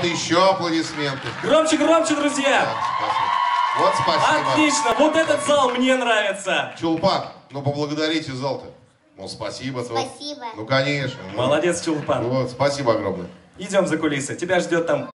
еще аплодисменты. Громче, громче, друзья! Спасибо. Вот спасибо. Отлично, вот этот зал мне нравится. Чулпан, ну поблагодарите зал-то. Ну спасибо. Спасибо. Ну конечно. Молодец, Чулпан. Вот, спасибо огромное. Идем за кулисы, тебя ждет там